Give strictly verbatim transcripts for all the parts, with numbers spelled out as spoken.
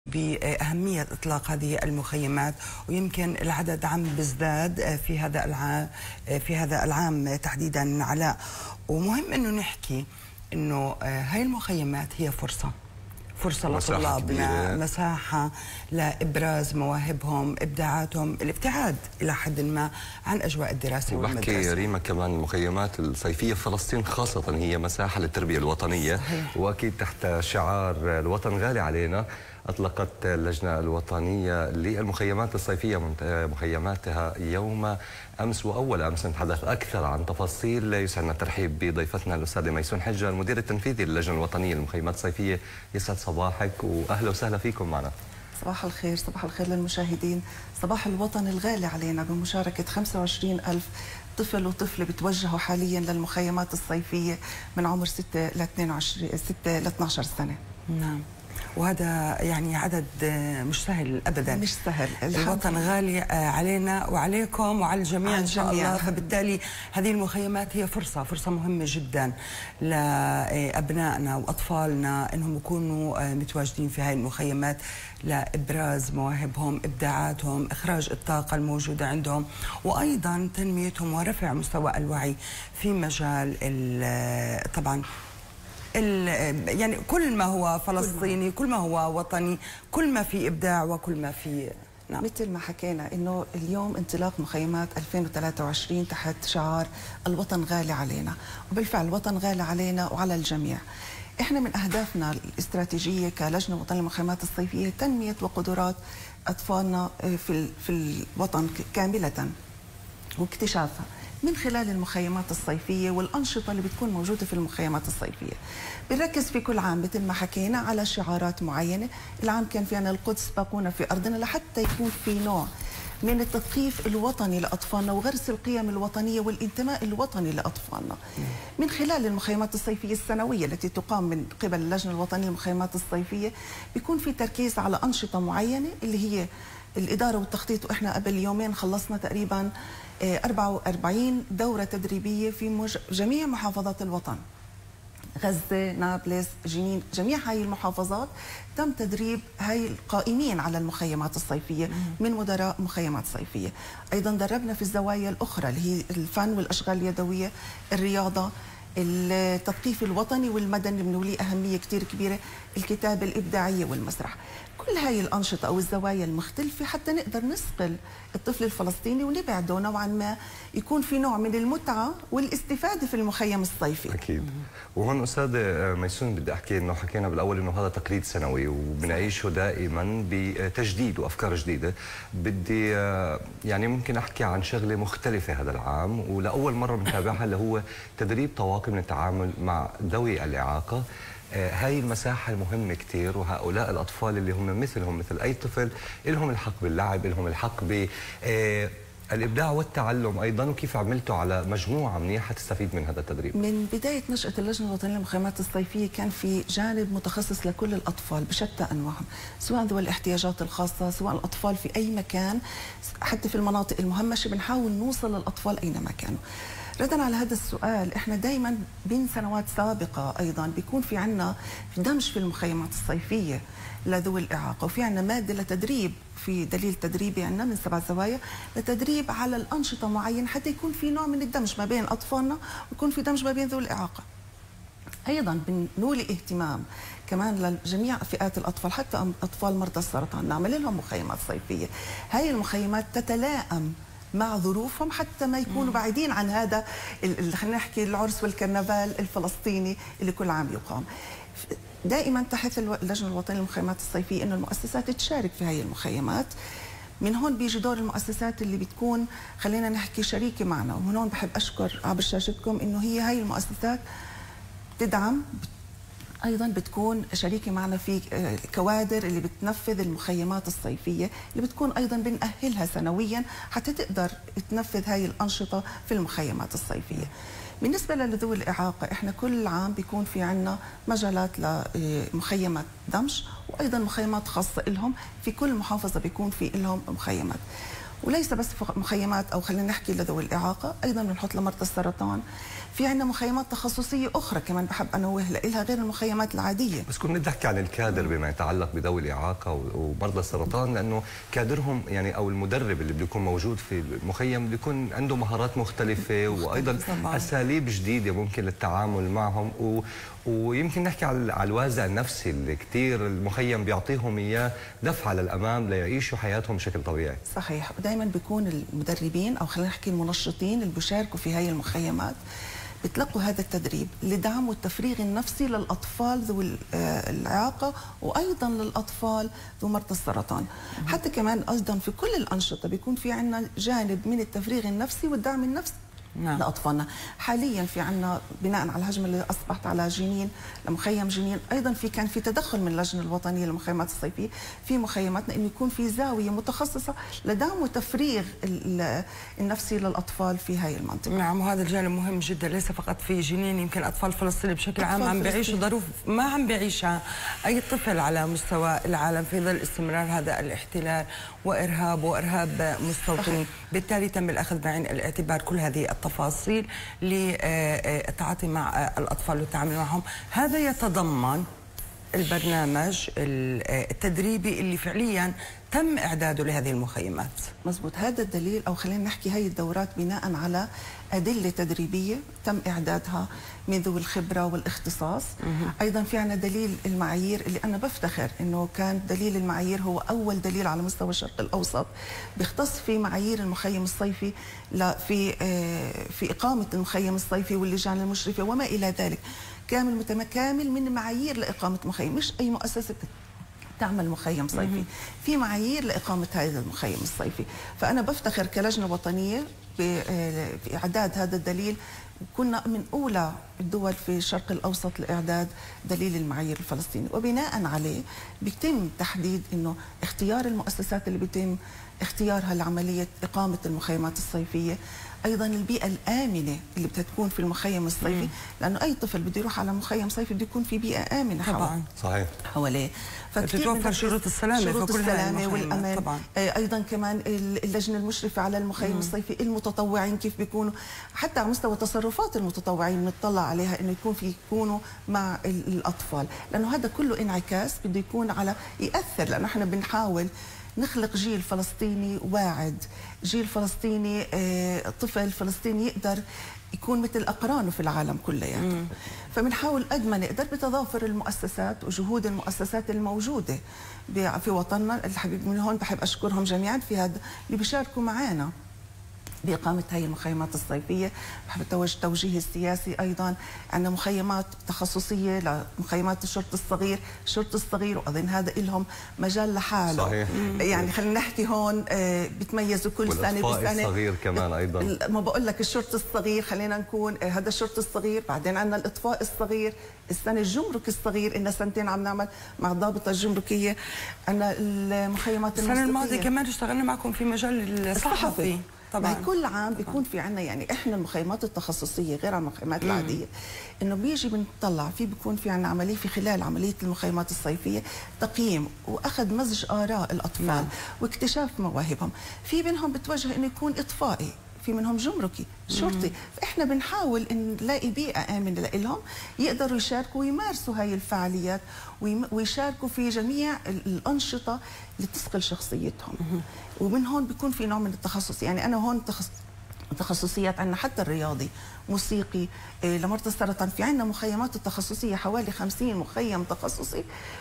بأهمية إطلاق هذه المخيمات، ويمكن العدد عم بيزداد في هذا العام في هذا العام تحديدا علاء. ومهم إنه نحكي إنه هاي المخيمات هي فرصة فرصة لطلابنا، مساحة لإبراز مواهبهم، إبداعاتهم، الابتعاد إلى حد ما عن أجواء الدراسة والمدرسة. وبحكي ريما كمان المخيمات الصيفية في فلسطين خاصة هي مساحة للتربية الوطنية. صحيح. وأكيد تحت شعار الوطن غالي علينا أطلقت اللجنة الوطنية للمخيمات الصيفية مخيماتها يوم أمس وأول أمس. نتحدث أكثر عن تفاصيل. يسعدنا الترحيب بضيفتنا الأستاذة ميسون حجة المدير التنفيذي للجنة الوطنية للمخيمات الصيفية. يسعد صباحك وأهلا وسهلا فيكم معنا. صباح الخير، صباح الخير للمشاهدين. صباح الوطن الغالي علينا بمشاركة خمسة وعشرين ألف طفل وطفلة بتوجهوا حاليا للمخيمات الصيفية من عمر ستة ل اثنين وعشرين ستة ل اثنعش سنة. نعم، وهذا يعني عدد مش سهل ابدا، مش سهل. الوطن غالي علينا وعليكم وعلى الجميع ان شاء الله. فبالتالي هذه المخيمات هي فرصه فرصه مهمه جدا لابنائنا واطفالنا انهم يكونوا متواجدين في هذه المخيمات لابراز مواهبهم، ابداعاتهم، اخراج الطاقه الموجوده عندهم، وايضا تنميتهم ورفع مستوى الوعي في مجال طبعا يعني كل ما هو فلسطيني، كل ما هو وطني، كل ما في إبداع وكل ما في. نعم. مثل ما حكينا إنه اليوم انطلاق مخيمات ألفين وثلاثة وعشرين تحت شعار الوطن غالي علينا، وبالفعل الوطن غالي علينا وعلى الجميع. إحنا من أهدافنا الاستراتيجية كلجنة وطنية للمخيمات الصيفية تنمية وقدرات أطفالنا في في الوطن كاملة واكتشافها من خلال المخيمات الصيفية والأنشطة اللي بتكون موجودة في المخيمات الصيفية. بنركز في كل عام مثل ما حكينا على شعارات معينة. العام كان في عنا القدس باقونا في أرضنا، لحتى يكون في نوع من التثقيف الوطني لأطفالنا وغرس القيم الوطنية والانتماء الوطني لأطفالنا من خلال المخيمات الصيفية السنوية التي تقام من قبل اللجنة الوطنية للمخيمات الصيفية. بيكون في تركيز على أنشطة معينة اللي هي الإدارة والتخطيط، وإحنا قبل يومين خلصنا تقريبا أربعة وأربعين دورة تدريبية في جميع محافظات الوطن، غزة، نابلس، جنين، جميع هاي المحافظات تم تدريب هاي القائمين على المخيمات الصيفية من مدراء مخيمات صيفية. أيضا دربنا في الزوايا الأخرى اللي هي الفن والأشغال اليدوية، الرياضة، التثقيف الوطني والمدني اللي له أهمية كتير كبيرة، الكتابة الإبداعية والمسرح. كل هاي الأنشطة أو الزوايا المختلفة حتى نقدر نسقل الطفل الفلسطيني ونبعده نوعا ما يكون في نوع من المتعة والاستفادة في المخيم الصيفي. أكيد. وهون أستاذة ميسون بدي أحكي إنه حكينا بالأول إنه هذا تقليد سنوي وبنعيشه دائما بتجديد وأفكار جديدة. بدي يعني ممكن أحكي عن شغلة مختلفة هذا العام ولأول مرة بنتابعها اللي هو تدريب طواقم للتعامل مع ذوي الإعاقة. هاي المساحة المهمة كتير، وهؤلاء الأطفال اللي هم مثلهم مثل أي طفل لهم الحق باللعب، لهم الحق بالإبداع والتعلم أيضا. وكيف عملتوا على مجموعة منيحة تستفيد من هذا التدريب؟ من بداية نشأة اللجنة الوطنية للمخيمات الصيفية كان في جانب متخصص لكل الأطفال بشتى أنواعهم، سواء ذوي الاحتياجات الخاصة، سواء الأطفال في أي مكان، حتى في المناطق المهمشة بنحاول نوصل للأطفال أينما كانوا. ردا على هذا السؤال، احنا دائما من سنوات سابقه ايضا بيكون في عندنا دمج في المخيمات الصيفيه لذوي الاعاقه، وفي عندنا ماده لتدريب في دليل تدريبي عندنا من سبع زوايا لتدريب على الانشطه معينه حتى يكون في نوع من الدمج ما بين اطفالنا ويكون في دمج ما بين ذوي الاعاقه. ايضا بنولي اهتمام كمان لجميع فئات الاطفال، حتى اطفال مرضى السرطان نعمل لهم مخيمات صيفيه. هاي المخيمات تتلائم مع ظروفهم حتى ما يكونوا بعيدين عن هذا خلينا نحكي العرس والكرنفال الفلسطيني اللي كل عام يقام. دائما تحث اللجنه الوطنيه للمخيمات الصيفيه انه المؤسسات تشارك في هذه المخيمات. من هون بيجي دور المؤسسات اللي بتكون خلينا نحكي شريكه معنا، ومن هون بحب اشكر عبر شاشتكم انه هي هاي المؤسسات تدعم ايضا بتكون شريكه معنا في كوادر اللي بتنفذ المخيمات الصيفيه اللي بتكون ايضا بنأهلها سنويا حتى تقدر تنفذ هاي الانشطه في المخيمات الصيفيه. بالنسبه لذوي الاعاقه احنا كل عام بيكون في عندنا مجالات لمخيمات دمج وايضا مخيمات خاصه لهم، في كل محافظه بيكون في لهم مخيمات. وليس بس مخيمات او خلينا نحكي لذوي الاعاقه، ايضا بنحط لمرضى السرطان. في عندنا مخيمات تخصصيه اخرى كمان بحب انوه لها غير المخيمات العاديه. بس كنا بدي احكي عن الكادر بما يتعلق بذوي الاعاقه ومرضى السرطان، لانه كادرهم يعني او المدرب اللي بده يكون موجود في المخيم بده يكون عنده مهارات مختلفه وايضا اساليب جديده ممكن للتعامل معهم، و ويمكن نحكي على الوازع النفسي اللي كثير المخيم بيعطيهم اياه دفعه للامام ليعيشوا حياتهم بشكل طبيعي. صحيح، ودائما بيكون المدربين او خلينا نحكي المنشطين اللي بيشاركوا في هاي المخيمات بتلقوا هذا التدريب لدعم والتفريغ النفسي للاطفال ذوي الاعاقه وايضا للاطفال ذو مرضى السرطان. حتى كمان ايضا في كل الانشطه بيكون في عندنا جانب من التفريغ النفسي والدعم النفسي نعم. لاطفالنا. حاليا في عندنا بناء على الهجمه اللي اصبحت على جنين لمخيم جنين، ايضا في كان في تدخل من اللجنه الوطنيه للمخيمات الصيفيه في مخيماتنا انه يكون في زاويه متخصصه لدعم وتفريغ النفسي للاطفال في هاي المنطقه. نعم، وهذا الجانب مهم جدا، ليس فقط في جنين، يمكن اطفال فلسطين بشكل عام عم بيعيشوا ظروف ما عم بيعيشها اي طفل على مستوى العالم في ظل استمرار هذا الاحتلال وارهاب وارهاب مستوطنين، بالتالي تم الاخذ بعين الاعتبار كل هذه التفاصيل للتعاطي مع الأطفال والتعامل معهم. هذا يتضمن البرنامج التدريبي اللي فعليا تم إعداده لهذه المخيمات. مزبوط، هذا الدليل أو خلينا نحكي هاي الدورات بناء على أدلة تدريبية تم إعدادها من ذوي الخبرة والاختصاص. مه. أيضا في عنا دليل المعايير اللي أنا بفتخر أنه كان دليل المعايير هو أول دليل على مستوى الشرق الأوسط بيختص في معايير المخيم الصيفي في في إقامة المخيم الصيفي واللجان المشرفة وما إلى ذلك، كامل متكامل من معايير لإقامة مخيم، مش أي مؤسسة تعمل مخيم صيفي، في معايير لإقامة هذا المخيم الصيفي. فأنا بفتخر كلجنة وطنية في إعداد هذا الدليل، كنا من أولى الدول في الشرق الأوسط لإعداد دليل المعايير الفلسطيني، وبناء عليه بيتم تحديد إنه اختيار المؤسسات اللي بيتم اختيارها لعملية إقامة المخيمات الصيفية، ايضا البيئه الامنه اللي بتكون في المخيم الصيفي، مم. لانه اي طفل بده يروح على مخيم صيفي بده يكون في بيئه امنه طبعا صحيح حواليه، فتتوفر شروط السلامه شروط فكل السلامه والامان طبعا. ايضا كمان اللجنه المشرفه على المخيم مم. الصيفي، المتطوعين كيف بيكونوا، حتى على مستوى تصرفات المتطوعين بنطلع عليها انه يكون في يكونوا مع الاطفال، لانه هذا كله انعكاس بده يكون على ياثر، لانه احنا بنحاول نخلق جيل فلسطيني واعد، جيل فلسطيني طفل فلسطيني يقدر يكون مثل أقرانه في العالم كلياته. فبنحاول قد ما نقدر بتضافر المؤسسات وجهود المؤسسات الموجودة في وطننا. الحبيب من هون بحب أشكرهم جميعا في هذا اللي بيشاركوا معنا بإقامة هاي المخيمات الصيفية. بحب أتوجه توجيه السياسي أيضا، عندنا مخيمات تخصصية لمخيمات الشرط الصغير، الشرط الصغير وأظن هذا لهم مجال لحاله صحيح. يعني خلينا نحكي هون بتميزوا كل سنة بسنة. والإطفاء الصغير كمان أيضا، ما بقول لك الشرط الصغير، خلينا نكون هذا الشرط الصغير، بعدين عندنا الإطفاء الصغير، السنة الجمرك الصغير، إلنا سنتين عم نعمل مع الضابطة الجمركية، عندنا المخيمات السنة الماضية كمان اشتغلنا معكم في مجال الصحفي طبعا. كل عام بيكون في عنا يعني احنا المخيمات التخصصيه غير عن المخيمات مم. العاديه، انه بيجي بنطلع في بيكون في عنا عمليه في خلال عمليه المخيمات الصيفيه تقييم واخذ مزج اراء الاطفال مم. واكتشاف مواهبهم. في منهم بتوجه انه يكون اطفائي، في منهم جمركي، شرطي، فاحنا بنحاول ان نلاقي بيئه امنه لهم يقدروا يشاركوا ويمارسوا هاي الفعاليات ويشاركوا في جميع الانشطه اللي تثقل شخصيتهم. ومن هون بيكون في نوع من التخصص، يعني انا هون تخصص تخصصيات عندنا حتى الرياضي، موسيقي، إيه لمرضى السرطان، في عندنا مخيمات التخصصيه حوالي خمسين مخيم تخصصي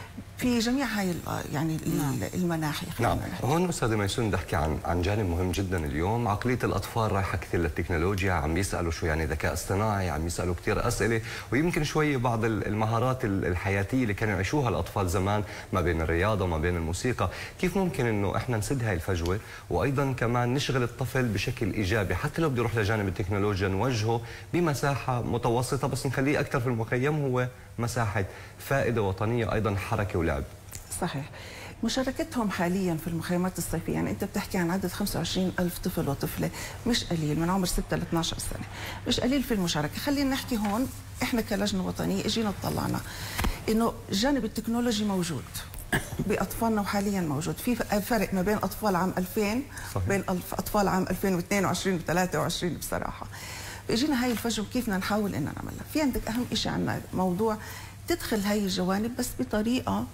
في جميع هاي يعني نعم. المناحي. نعم، هون استاذه ميسون بدي احكي عن عن جانب مهم جدا اليوم. عقليه الاطفال رايحه كثير للتكنولوجيا، عم يسالوا شو يعني ذكاء اصطناعي، عم يسالوا كثير اسئله، ويمكن شوي بعض المهارات الحياتيه اللي كانوا يعيشوها الاطفال زمان ما بين الرياضه وما بين الموسيقى، كيف ممكن انه احنا نسد هاي الفجوه وايضا كمان نشغل الطفل بشكل ايجابي، حتى لو بده يروح لجانب التكنولوجيا نوجهه بمساحه متوسطه بس نخليه اكثر في المخيم، هو مساحه فائده وطنيه ايضا حركه ولعب. صحيح. مشاركتهم حاليا في المخيمات الصيفيه، يعني انت بتحكي عن عدد خمسة وعشرين ألف طفل وطفله، مش قليل، من عمر ستة ل اثني عشر سنه، مش قليل في المشاركه. خلينا نحكي هون، احنا كلجنه وطنيه اجينا اطلعنا انه الجانب التكنولوجي موجود باطفالنا وحاليا موجود. في فرق ما بين اطفال عام ألفين صحيح. بين اطفال عام ألفين واثنين وعشرين وثلاثة وعشرين بصراحه. فاجينا هاي الفجوه كيف بدنا نحاول ان نعملها. في عندك اهم شيء عندنا موضوع تدخل هاي الجوانب بس بطريقه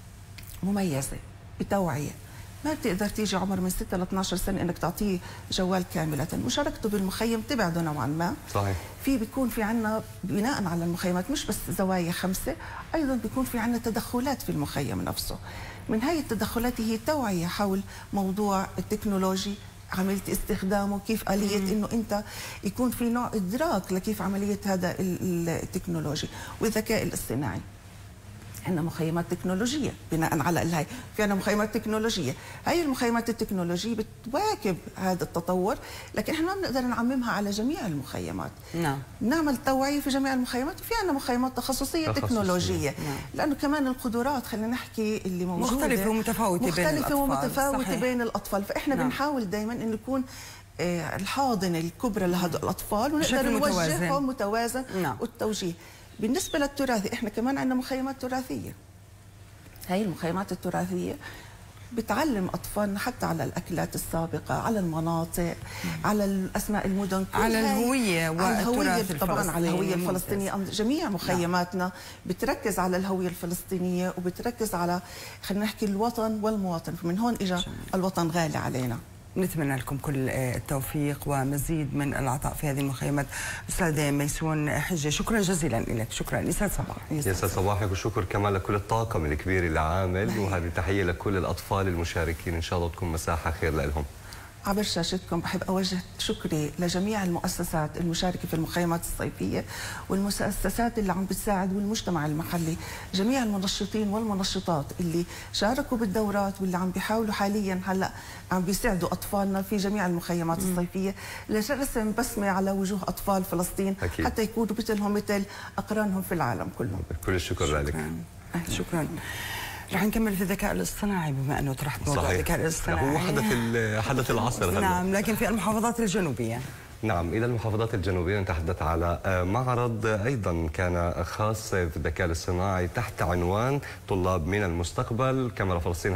مميزه، بتوعيه. ما بتقدر تيجي عمر من ستة ل اثني عشر سنه انك تعطيه جوال كامله. مشاركته بالمخيم تبعده نوعا ما. صحيح. في بيكون في عندنا بناء على المخيمات مش بس زوايا خمسه، ايضا بيكون في عندنا تدخلات في المخيم نفسه. من هاي التدخلات هي توعيه حول موضوع التكنولوجي، عمليه استخدامه، كيف اليه انه انت يكون في نوع ادراك لكيف عمليه هذا التكنولوجي والذكاء الاصطناعي. عندنا مخيمات تكنولوجيه بناء على الهي، في عندنا مخيمات تكنولوجيه، هي المخيمات التكنولوجيه بتواكب هذا التطور، لكن احنا ما بنقدر نعممها على جميع المخيمات. نعم. نعمل توعيه في جميع المخيمات، وفي عندنا مخيمات تخصصيه, تخصصية. تكنولوجيه. نعم. لانه كمان القدرات خلينا نحكي اللي موجوده مختلفه ومتفاوته مختلفة بين الاطفال، ومتفاوته صحيح. بين الاطفال، فاحنا نعم. بنحاول دائما انه يكون الحاضنه الكبرى لهذول الاطفال ونقدر نوجههم متوازن. نعم. والتوجيه. بالنسبه للتراثي احنا كمان عندنا مخيمات تراثيه. هاي المخيمات التراثيه بتعلم اطفالنا حتى على الاكلات السابقه، على المناطق، على اسماء المدن، على الهويه والتراث طبعا على الهويه الفلسطينيه. جميع مخيماتنا بتركز على الهويه الفلسطينيه وبتركز على خلينا نحكي الوطن والمواطن، فمن هون اجى الوطن غالي علينا. نتمنى لكم كل التوفيق ومزيد من العطاء في هذه المخيمات. أستاذة ميسون حجة، شكرا جزيلا لك. شكرا. يسعد صباحك. يسعد صباحك، وشكر كمان لكل الطاقم الكبير اللي عامل، وهذه تحية لكل الأطفال المشاركين، إن شاء الله تكون مساحة خير لهم. عبر شاشتكم بحب أوجه شكري لجميع المؤسسات المشاركة في المخيمات الصيفية والمؤسسات اللي عم بتساعد والمجتمع المحلي، جميع المنشطين والمنشطات اللي شاركوا بالدورات واللي عم بيحاولوا حاليا هلا عم بيساعدوا أطفالنا في جميع المخيمات م. الصيفية لرسم بسمة على وجوه أطفال فلسطين أكيد. حتى يكونوا مثلهم مثل أقرانهم في العالم كله. كل الشكر لك. شكرا, شكرا. رح نكمل في الذكاء الاصطناعي بما انه طرحت موضوع الذكاء الاصطناعي. هو حدث حدث العصر هلا. نعم، لكن في المحافظات الجنوبيه. نعم، إلى المحافظات الجنوبية نتحدث على معرض أيضا كان خاص في الذكاء الاصطناعي تحت عنوان طلاب من المستقبل. كاميرا فلسطين